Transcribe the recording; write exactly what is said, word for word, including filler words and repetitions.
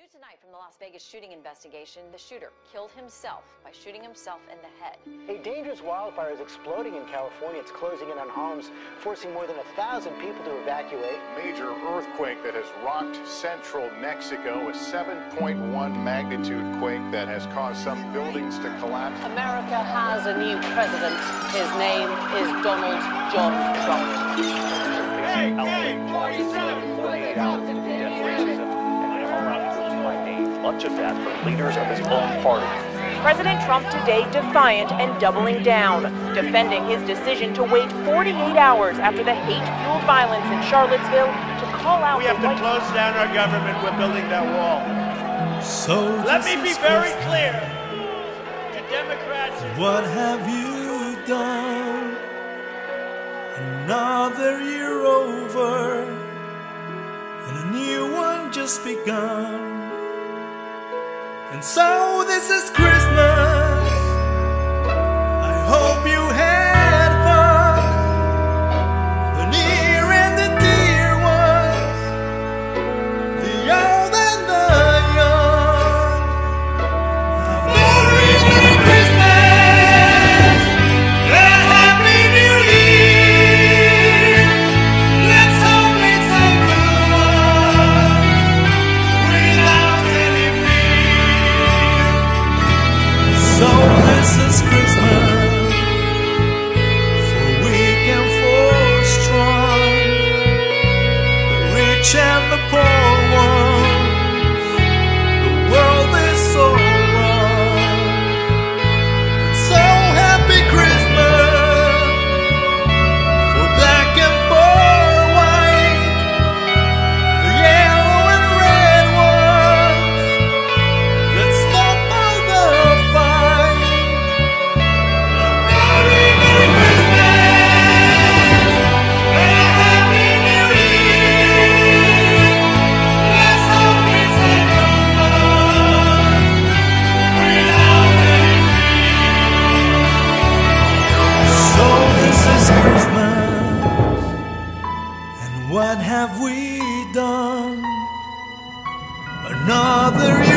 Tonight from the Las Vegas shooting investigation, the shooter killed himself by shooting himself in the head. A dangerous wildfire is exploding in California. It's closing in on homes, forcing more than a thousand people to evacuate. Major earthquake that has rocked central Mexico, a seven point one magnitude quake that has caused some buildings to collapse. America has a new president. His name is Donald John Trump. Hey, hey, forty-seven, forty-eight hours of death, racism, and all-around groups by name. Much of that from leaders of his own party. President Trump today defiant and doubling down, defending his decision to wait forty-eight hours after the hate-fueled violence in Charlottesville to call out. We have to close down our government. We're building that wall. So let me be very clear to Democrats. What have you done? Another year over, and a new one just begun. And so this is Christmas. I hope you had fun. The near and the dear ones, the old and the young. A very Merry Christmas and a Happy New Year. Let's hope it's a good one without any fear. So this is Christmas, for weak and for strong, the rich and the poor ones. The world is so wrong. So happy Christmas for black and for white, the yellow and red ones. Let's stop all the fight. A very Merry Christmas and a Happy New Year. Let's hope it's a good one without any fear. So this is Christmas, and what have we done? Another